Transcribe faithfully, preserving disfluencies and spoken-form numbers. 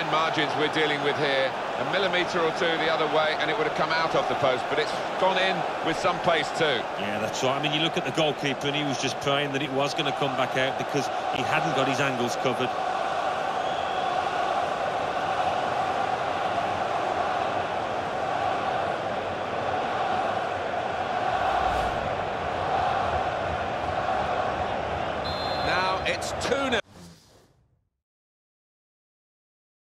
fine margins we're dealing with here. A millimetre or two the other way and it would have come out off the post, but it's gone in with some pace too. Yeah, that's right. I mean, you look at the goalkeeper and he was just praying that it was going to come back out because he hadn't got his angles covered. Now it's two nil.